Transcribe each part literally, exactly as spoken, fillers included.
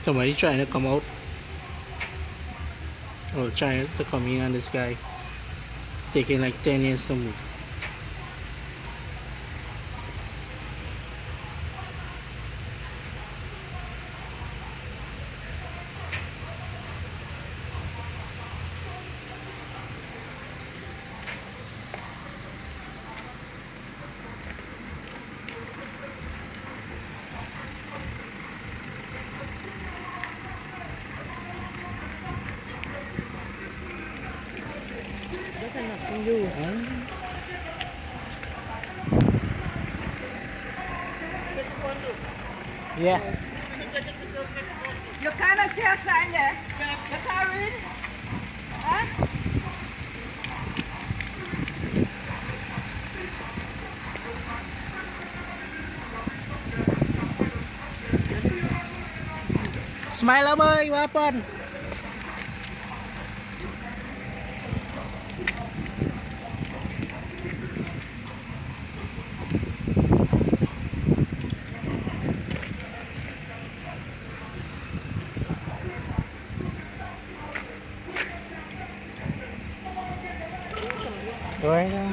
Somebody trying to come out. Or trying to come in on this guy. Taking like ten years to move. You. Yeah. You cannot see a sign there. You can't read? Huh? Smile boy, what happened? Rồi đó.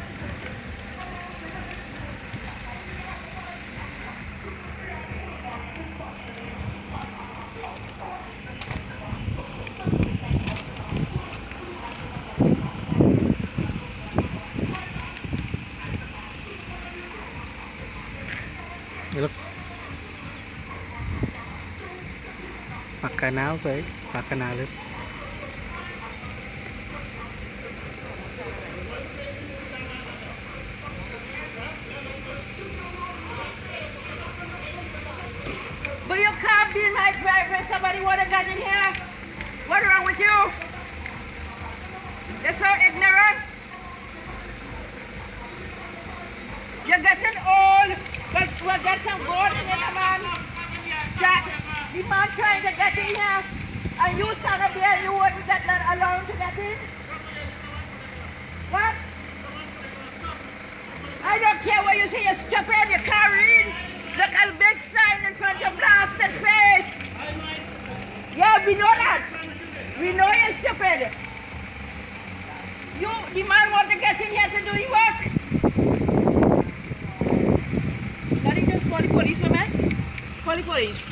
Look. Bacanal, right? Bacanales. But you can't be in my driveway. Somebody would have got in here. What's wrong with you? You're so ignorant. You're getting old, but we're getting good in it, man. That the man trying to get in here, and you stand up there and you wouldn't get that allowed to get in? What? I don't care what you say, you're stupid, you can't read. Look at a big sign in front of your blasted face. Yeah, we know that. We know you're stupid. You, the man want to get in here to do his work. Now you just call the police, my man. Call the police.